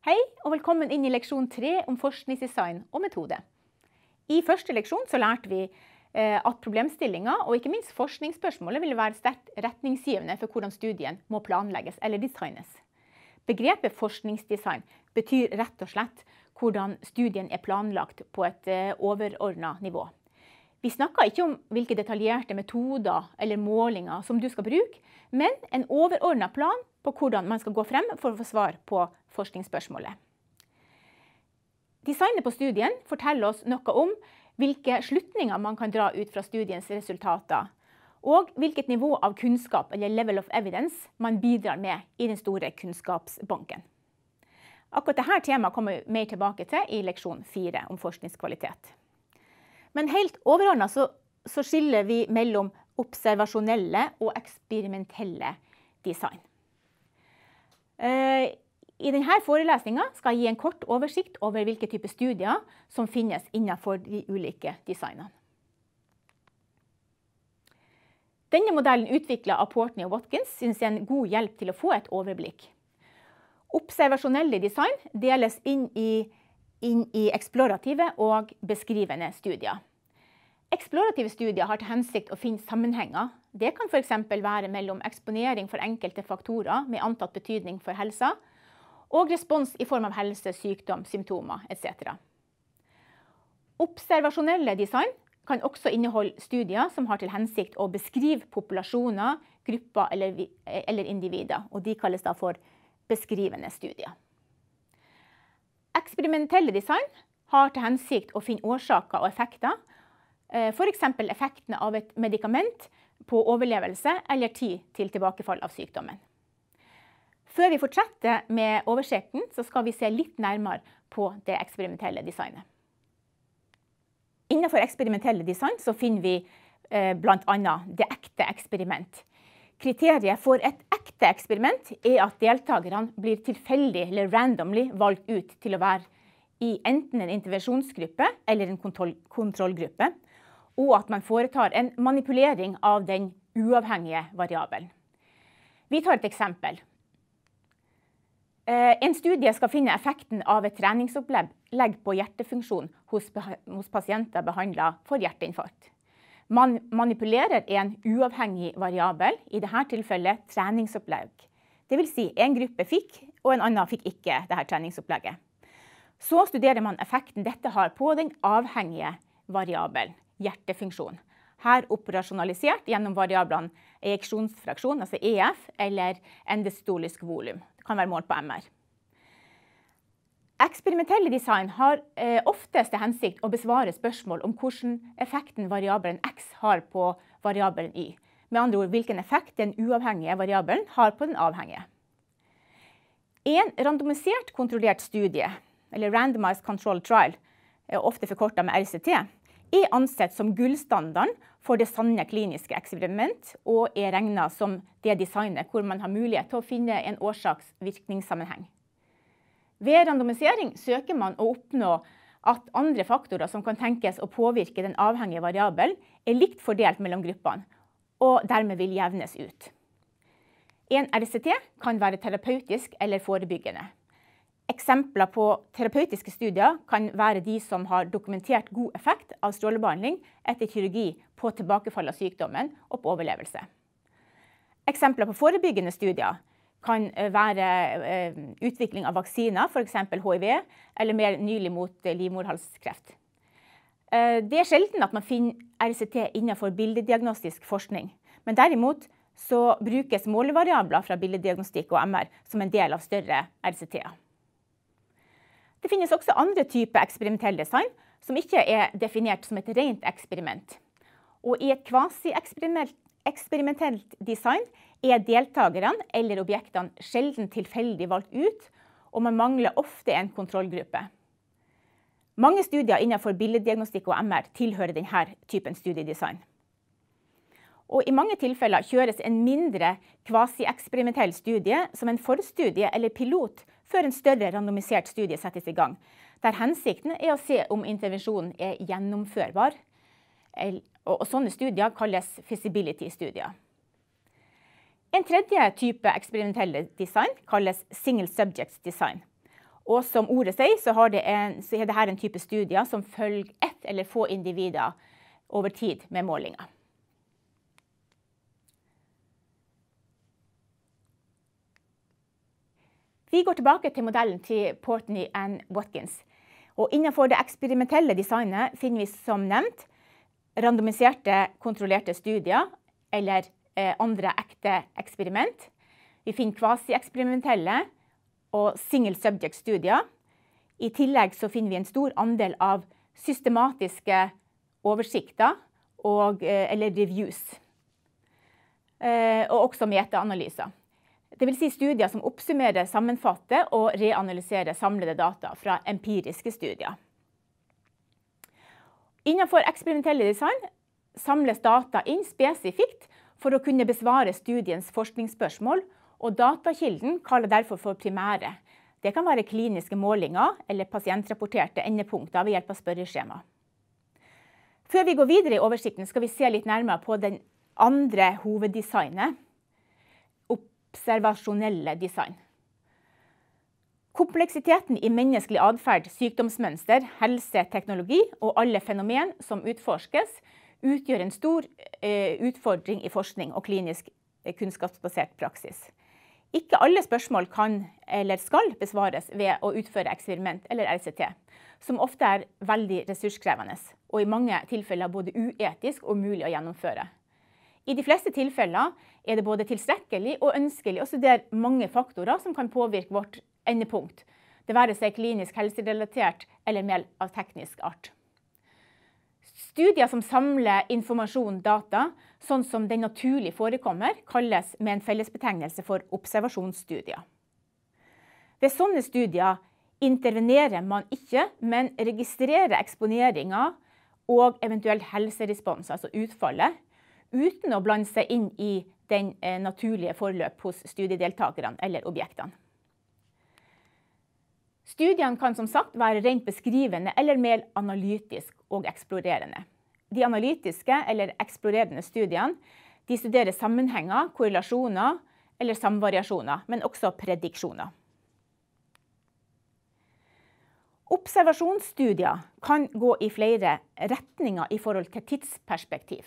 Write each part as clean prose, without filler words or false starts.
Hei og velkommen inn i leksjon 3 om forskningsdesign og metode. I første leksjon så lærte vi at problemstillinger og ikke minst forskningsspørsmålet vil være sterkt retningsgivende for hvordan studien må planlegges eller designes. Begrepet forskningsdesign betyr rett og slett hvordan studien er planlagt på et overordnet nivå. Vi snakker ikke om hvilke detaljerte metoder eller målinger som du skal bruke, men en overordnet plan på hvordan man skal gå frem for å få svar på forskningsspørsmålet. Designet på studien forteller oss noe om hvilke slutninger man kan dra ut fra studiens resultater, og hvilket nivå av kunnskap eller level of evidence man bidrar med i den store kunnskapsbanken. Akkurat dette temaet kommer vi mer tilbake til i leksjon 4 om forskningskvalitet. Men helt overordnet så skiller vi mellom observasjonelle og eksperimentelle design. I denne forelesningen skal jeg gi en kort oversikt over hvilke typer studier som finnes innenfor de ulike designene. Denne modellen utviklet av Portney og Watkins synes jeg er en god hjelp til å få et overblikk. Observasjonelle design deles inn i eksplorative og beskrivende studier. Eksplorative studier har til hensikt å finne sammenhenger. Det kan for eksempel være mellom eksponering for enkelte faktorer med antatt betydning for helsa, og respons i form av helse, sykdom, symptomer etc. Observasjonelle design kan også inneholde studier som har til hensikt å beskrive populasjoner, grupper eller individer, og de kalles da for beskrivende studier. Eksperimentelle design har til hensikt å finne årsaker og effekter, for eksempel effekten av et medikament på overlevelse eller tid til tilbakefall av sykdommen. Før vi fortsetter med oversikten, så skal vi se litt nærmere på det eksperimentelle designet. Innenfor eksperimentelle design så finner vi blant annet det ekte eksperiment. Kriteriet for et ekte eksperiment er at deltakerne blir tilfeldig eller randomly valgt ut til å være i enten en intervensjonsgruppe eller en kontrollgruppe, og at man foretar en manipulering av den uavhengige variabelen. Vi tar et eksempel. En studie skal finne effekten av et treningsopplegg på hjertefunksjon hos pasienter behandlet for hjerteinfarkt. Man manipulerer en uavhengig variabel, i dette tilfellet treningsopplegg. Det vil si, en gruppe fikk, og en annen fikk ikke dette treningsopplegget. Så studerer man effekten dette har på den avhengige variabelen, hjertefunksjon. Her operasjonalisert gjennom variablene ejeksjonsfraksjon, altså EF, eller endostolisk volum. Det kan være målt på MR. Eksperimentelle design har oftest til hensikt å besvare spørsmål om hvordan effekten variabelen X har på variabelen Y. Med andre ord, hvilken effekt den uavhengige variabelen har på den avhengige. En randomisert kontrollert studie, eller Randomized Control Trial, ofte forkortet med RCT, er ansett som gullstandarden for det sanne kliniske eksperiment, og er regnet som det designet hvor man har mulighet til å finne en årsaks-virkningssammenheng. Ved randomisering søker man å oppnå at andre faktorer som kan tenkes å påvirke den avhengige variabelen er likt fordelt mellom gruppene, og dermed vil jevnes ut. En RCT kan være terapeutisk eller forebyggende. Eksempler på terapeutiske studier kan være de som har dokumentert god effekt av strålebehandling etter kirurgi på tilbakefall av sykdommen og på overlevelse. Eksempler på forebyggende studier kan være utvikling av vaksiner, for eksempel HIV, eller mer nylig mot livmorhalskreft. Det er sjelden at man finner RCT innenfor bildediagnostisk forskning, men derimot så brukes målevariabler fra bildediagnostikk og MR som en del av større RCT-er. Det finnes også andre typer eksperimentell design som ikke er definert som et rent eksperiment. Og i et kvasi-eksperimentelt design er deltakerne eller objektene sjelden tilfeldig valgt ut, og man mangler ofte en kontrollgruppe. Mange studier innenfor bildediagnostikk og MR tilhører denne typen studiedesign. Og i mange tilfeller kjøres en mindre kvasi-eksperimentell studie som en forstudie eller pilot før en større randomisert studie settes i gang, der hensikten er å se om intervensjonen er gjennomførbar, og sånne studier kalles feasibility-studier. En tredje type eksperimentelle design kalles single subjects design, Og som ordet sier, så er det her en type studier som følger ett eller få individer over tid med målinger. Vi går tilbake til modellen til Portney and Watkins. Og innenfor det eksperimentelle designet finner vi som nevnt randomiserte, kontrollerte studier eller andre ekte eksperiment. Vi finner kvasi-eksperimentelle og single subject studier. I tillegg så finner vi en stor andel av systematiske oversikter eller reviews. Og også meta-analyser. Det vil si studier som oppsummerer, sammenfatter og reanalyserer samlede data fra empiriske studier. Innenfor eksperimentelle design samles data inn spesifikt for å kunne besvare studiens forskningsspørsmål, og datakilden kaller derfor for primære. Det kan være kliniske målinger eller pasientrapporterte endepunkter ved hjelp av spørreskjema. Før vi går videre i oversikten skal vi se litt nærmere på den andre hoveddesignet, observasjonelle design. Kompleksiteten i menneskelig adferd, sykdomsmønster, helse, teknologi og alle fenomen som utforskes, utgjør en stor utfordring i forskning og klinisk kunnskapsbasert praksis. Ikke alle spørsmål kan eller skal besvares ved å utføre eksperiment eller RCT, som ofte er veldig ressurskrevende, og i mange tilfeller både uetisk og umulig å gjennomføre. I de fleste tilfeller er det både tilstrekkelig og ønskelig å studere mange faktorer som kan påvirke vårt endepunkt, det være seg klinisk helserelatert eller mer av teknisk art. Studier som samler informasjon, data, sånn som den naturlig forekommer, kalles med en fellesbetegnelse for observasjonsstudier. Ved sånne studier intervenerer man ikke, men registrerer eksponeringer og eventuelt helserespons, altså utfallet, uten å blande seg inn i den naturlige forløp hos studiedeltakerne eller objektene. Studiene kan som sagt være rent beskrivende eller mer analytisk og eksplorerende. De analytiske eller eksplorerende studiene de studerer sammenhenger, korrelasjoner eller samvariasjoner, men også prediksjoner. Observasjonsstudier kan gå i flere retninger i forhold til tidsperspektiv.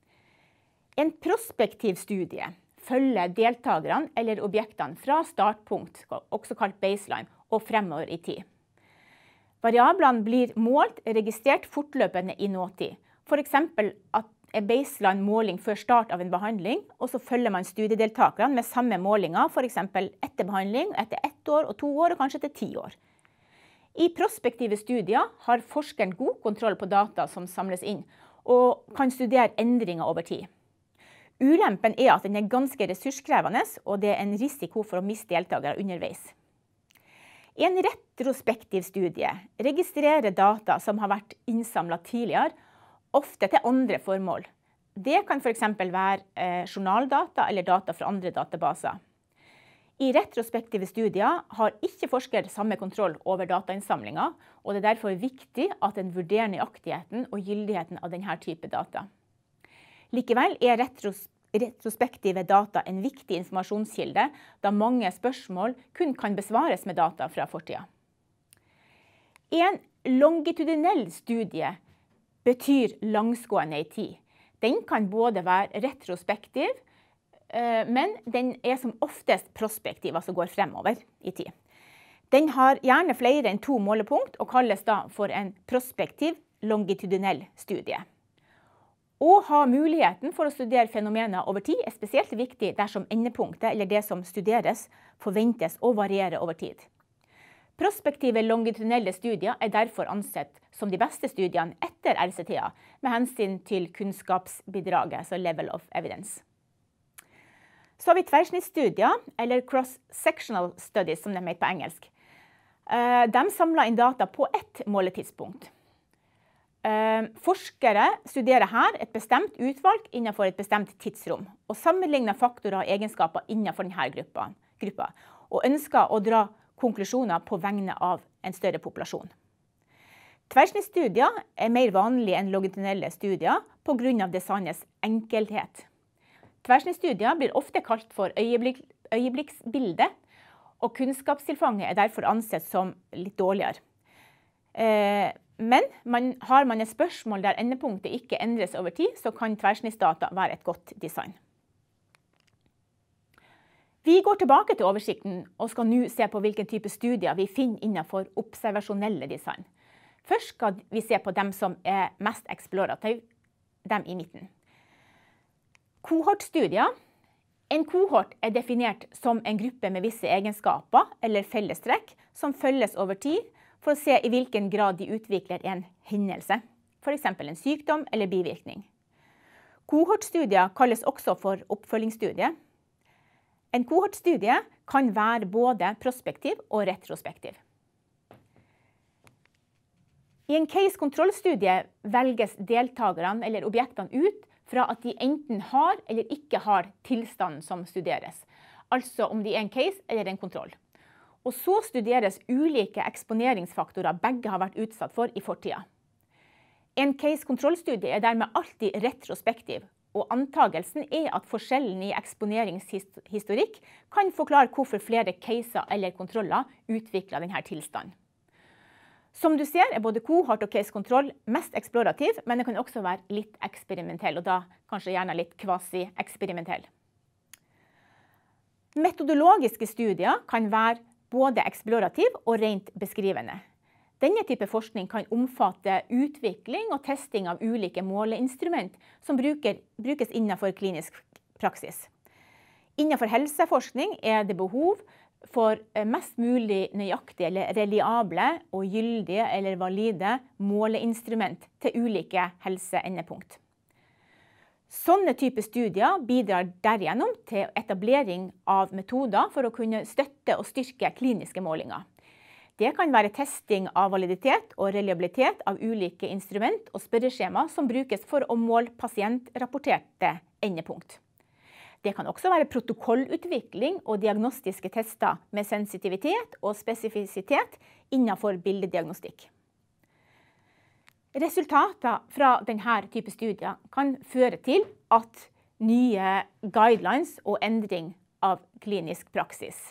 En prospektiv studie følger deltakerne eller objektene fra startpunkt, også kalt baseline, og fremover i tid. Variablene blir målt, registrert fortløpende i nåtid. For eksempel at en baseline-måling før start av en behandling, og så følger man studiedeltakerne med samme målinger, for eksempel etter behandling, etter 1 år og 2 år, og kanskje etter 10 år. I prospektive studier har forskeren god kontroll på data som samles inn, og kan studere endringer over tid. Ulempen er at den er ganske ressurskrevende, og det er en risiko for å miste deltakere underveis. En retrospektiv studie registrerer data som har vært innsamlet tidligere, ofte til andre formål. Det kan for eksempel være journaldata eller data fra andre databaser. I retrospektive studier har ikke forsker samme kontroll over datainnsamlinger, og det er derfor viktig at en vurderer nøyaktigheten og gyldigheten av denne type data. Likevel er retrospektive data en viktig informasjonskilde, da mange spørsmål kun kan besvares med data fra fortiden. En longitudinell studie betyr langsgående i tid. Den kan både være retrospektiv, men den er som oftest prospektiv, altså går fremover i tid. Den har gjerne flere enn 2 målepunkt, og kalles da for en prospektiv longitudinell studie. Å ha muligheten for å studere fenomener over tid er spesielt viktig dersom endepunktet eller det som studeres forventes å variere over tid. Prospektive longitudinelle studier er derfor ansett som de beste studiene etter RCT-er med hensyn til kunnskapsbidraget, altså level of evidence. Så har vi tverrsnittsstudier, eller cross-sectional studies som de heter på engelsk. De samler inn data på ett måletidspunkt. Forskere studerer her et bestemt utvalg innenfor et bestemt tidsrom, og sammenligner faktorer og egenskaper innenfor denne gruppa, og ønsker å dra konklusjoner på vegne av en større populasjon. Tverrsnittsstudier er mer vanlige enn longitudinelle studier på grunn av designets enkelhet. Tverrsnittsstudier blir ofte kalt for øyeblikksbilde, og kunnskapstilfanget derfor ansett som litt dårligere. Men har man et spørsmål der endepunktet ikke endres over tid, så kan tverrsnittsdata være et godt design. Vi går tilbake til oversikten og skal nå se på hvilken type studier vi finner innenfor observasjonelle design. Først skal vi se på dem som er mest eksplorative, dem i midten. Kohortstudier. En kohort er definert som en gruppe med visse egenskaper eller fellestrekk som følges over tid for å se i hvilken grad de utvikler en hendelse, for eksempel en sykdom eller bivirkning. Kohortstudier kalles også for oppfølgingsstudie. En kohortstudie kan være både prospektiv og retrospektiv. I en case-kontrollstudie velges deltakerne eller objektene ut fra at de enten har eller ikke har tilstanden som studeres, altså om de er en case eller en kontroll. Og så studeres ulike eksponeringsfaktorer begge har vært utsatt for i fortida. En case-kontrollstudie er dermed alltid retrospektiv, og antagelsen er at forskjellen i eksponeringshistorikk kan forklare hvorfor flere caser eller kontroller utvikler denne tilstanden. Som du ser er både kohort og case-kontroll mest eksplorativ, men det kan også være litt eksperimentell, og da kanskje gjerne litt kvasi-eksperimentell. Metodologiske studier kan være både eksplorativ og rent beskrivende. Denne type forskning kan omfatte utvikling og testing av ulike måleinstrument som brukes innenfor klinisk praksis. Innenfor helseforskning er det behov for mest mulig nøyaktige eller reliable og gyldige eller valide måleinstrument til ulike helseendepunkt. Sånne type studier bidrar derigjennom til etablering av metoder for å kunne støtte og styrke kliniske målinger. Det kan være testing av validitet og reliabilitet av ulike instrument og spørreskjema som brukes for å måle pasientrapporterte endepunkt. Det kan også være protokollutvikling og diagnostiske tester med sensitivitet og spesifisitet innenfor bildediagnostikk. Resultater fra denne type studier kan føre til at nye guidelines og endring av klinisk praksis.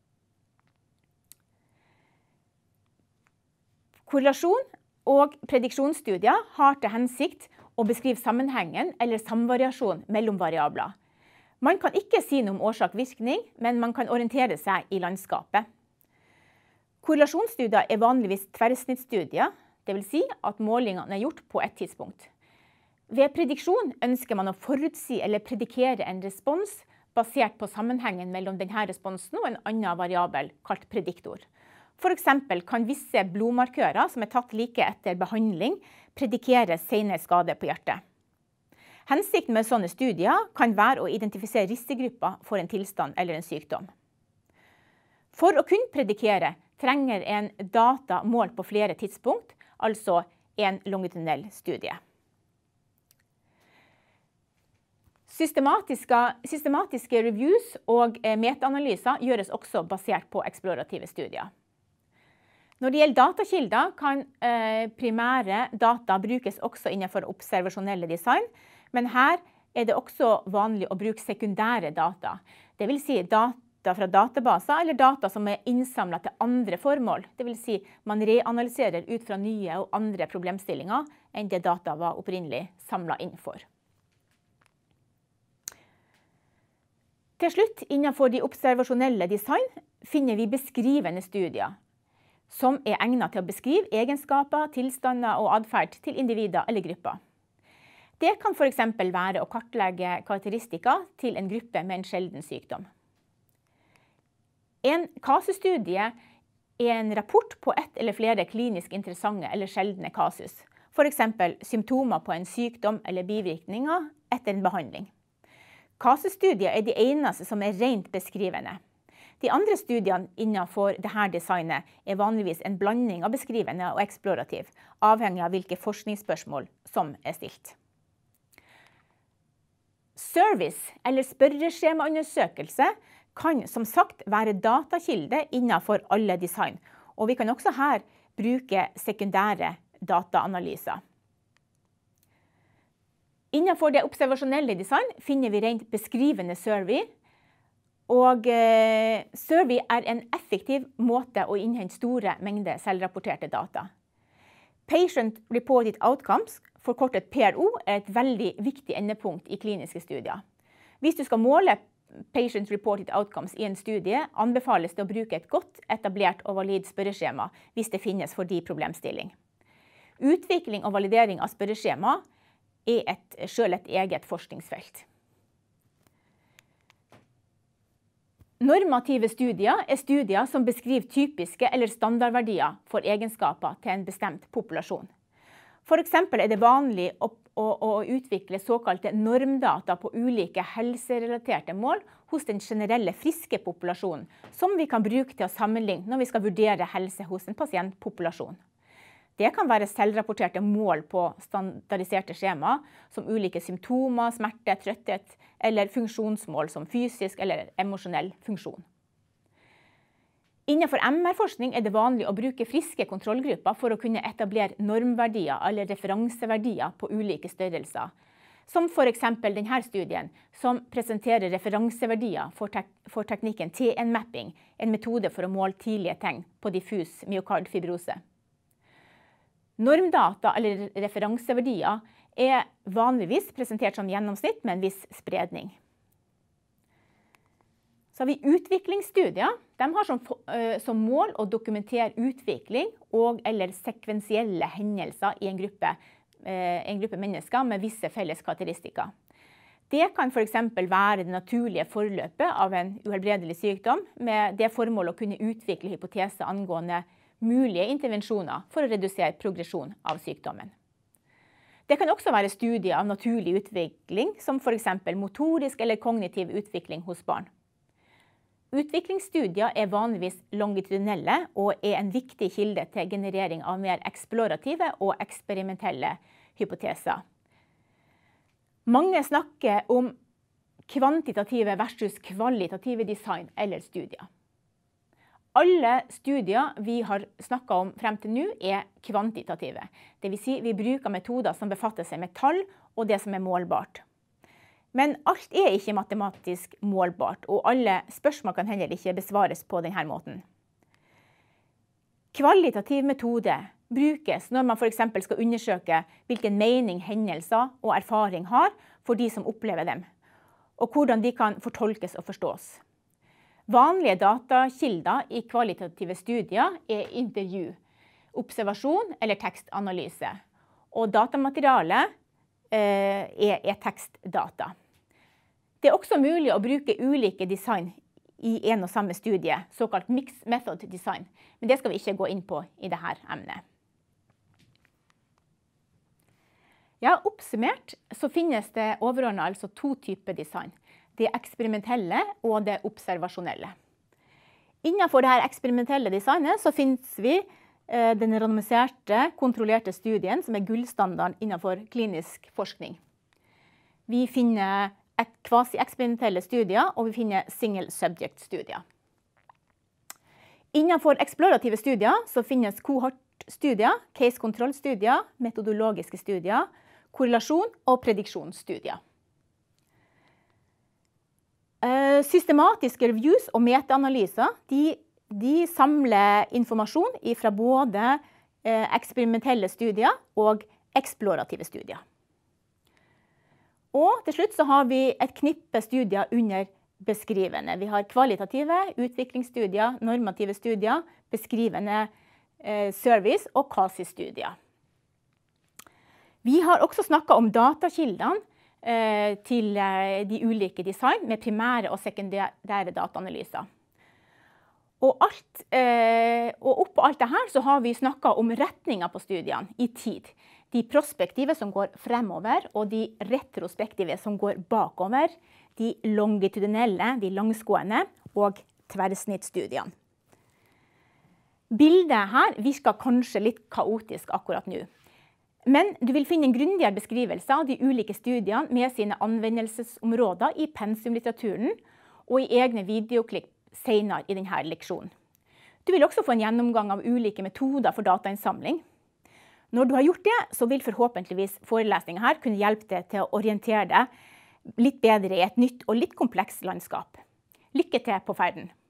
Korrelasjon og prediksjonsstudier har til hensikt å beskrive sammenhengen eller samvariasjon mellom variabler. Man kan ikke si noe om årsak-virkning, men man kan orientere seg i landskapet. Korrelasjonsstudier er vanligvis tverrsnittsstudier, det vil si at målingene er gjort på et tidspunkt. Ved prediksjon ønsker man å forutsi eller predikere en respons basert på sammenhengen mellom denne responsen og en annen variabel kalt prediktor. For eksempel kan visse blodmarkører som er tatt like etter behandling, predikere senere skade på hjertet. Hensikten med sånne studier kan være å identifisere risikogrupper for en tilstand eller en sykdom. For å kunne predikere trenger en data målt på flere tidspunkt, altså en longitudinell studie. Systematiske reviews og metaanalyser gjøres også basert på eksplorative studier. Når det gjelder datakilder, kan primære data brukes også innenfor observasjonelle design, men her er det også vanlig å bruke sekundære data. Det vil si data fra databaser eller data som er innsamlet til andre formål. Det vil si man reanalyserer ut fra nye og andre problemstillinger enn det data var opprinnelig samlet inn for. Til slutt, innenfor de observasjonelle design, finner vi beskrivende studier som er egnet til å beskrive egenskaper, tilstander og atferd til individer eller grupper. Det kan for eksempel være å kartlegge karakteristika til en gruppe med en sjelden sykdom. En kasusstudie er en rapport på ett eller flere klinisk interessante eller sjeldne kasus, for eksempel symptomer på en sykdom eller bivirkninger etter en behandling. Kasusstudier er de eneste som er rent beskrivende. De andre studiene innenfor dette designet er vanligvis en blanding av beskrivende og eksplorativ, avhengig av hvilke forskningsspørsmål som er stilt. Service eller spørreskjemaundersøkelse kan som sagt være datakilde innenfor alle design, og vi kan også her bruke sekundære dataanalyser. Innenfor det observasjonelle design finner vi rent beskrivende survey, Og survey er en effektiv måte å innhente store mengder selvrapporterte data. Patient Reported Outcomes, forkortet PRO, er et veldig viktig endepunkt i kliniske studier. Hvis du skal måle Patient Reported Outcomes i en studie, anbefales det å bruke et godt etablert og valid spørreskjema hvis det finnes for de problemstilling. Utvikling og validering av spørreskjema er selv et eget forskningsfelt. Normative studier er studier som beskriver typiske eller standardverdier for egenskaper til en bestemt populasjon. For eksempel er det vanlig å utvikle såkalte normdata på ulike helserelaterte mål hos den generelle friske populasjonen, som vi kan bruke til å sammenligne når vi skal vurdere helse hos en pasientpopulasjon. Det kan være selvrapporterte mål på standardiserte skjema, som ulike symptomer, smerte, trøtthet, eller funksjonsmål som fysisk eller emosjonell funksjon. Innenfor MR-forskning er det vanlig å bruke friske kontrollgrupper for å kunne etablere normverdier eller referanseverdier på ulike størrelser, som for eksempel denne studien, som presenterer referanseverdier for teknikken TN-mapping, en metode for å måle tidlige tegn på diffus myokardfibrose. Normdata eller referanseverdier er vanligvis presentert som gjennomsnitt med en viss spredning. Så har vi utviklingsstudier. De har som mål å dokumentere utvikling og eller sekvensielle hendelser i en gruppe mennesker med visse felles karakteristikker. Det kan for eksempel være det naturlige forløpet av en uhelbredelig sykdom, med det formål å kunne utvikle hypoteser angående mulige intervensjoner for å redusere progresjon av sykdommen. Det kan også være studier av naturlig utvikling, som for eksempel motorisk eller kognitiv utvikling hos barn. Utviklingsstudier er vanligvis longitudinelle og er en viktig kilde til generering av mer eksplorative og eksperimentelle hypoteser. Mange snakker om kvantitative versus kvalitative design eller studier. Alle studier vi har snakket om frem til nå er kvantitative. Det vil si vi bruker metoder som befatter seg med tall og det som er målbart. Men alt er ikke matematisk målbart, og alle spørsmål kan heller ikke besvares på denne måten. Kvalitativ metode brukes når man for eksempel skal undersøke hvilken mening hendelser og erfaring har for de som opplever dem, og hvordan de kan fortolkes og forstås. Vanlige datakilder i kvalitative studier er intervju, observasjon eller tekstanalyse, og datamaterialet er tekstdata. Det er også mulig å bruke ulike design i en og samme studie, såkalt mixed method design, men det skal vi ikke gå inn på i dette emnet. Ja, oppsummert så finnes det overordnet altså to typer design. Det eksperimentelle og det observasjonelle. Innenfor dette eksperimentelle designet så finnes vi den randomiserte, kontrollerte studien som er gullstandarden innenfor klinisk forskning. Vi finner kvasi-eksperimentelle studier, og vi finner single subject-studier. Innenfor eksplorative studier så finnes kohortstudier, case-kontrollstudier, metodologiske studier, korrelasjon og prediksjonsstudier. Systematiske reviews og metaanalyser, de samler informasjon fra både eksperimentelle studier og eksplorative studier. Og til slutt så har vi et knippe studier under beskrivende. Vi har kvalitative utviklingsstudier, normative studier, beskrivende service og quasi-studier. Vi har også snakket om datakildene til de ulike design med primære og sekundære dataanalyser. Og oppå alt dette så har vi snakket om retninger på studiene i tid. De prospektive som går fremover, og de retrospektive som går bakover, de longitudinelle, de langsgående, og tverrsnittstudiene. Bildet her virker kanskje litt kaotisk akkurat nå. Men du vil finne en grundigere beskrivelse av de ulike studiene med sine anvendelsesområder i pensumlitteraturen og i egne videoklipp senere i denne leksjonen. Du vil også få en gjennomgang av ulike metoder for datainnsamling. Når du har gjort det, så vil forhåpentligvis forelesningen her kunne hjelpe deg til å orientere deg litt bedre i et nytt og litt komplekst landskap. Lykke til på ferden!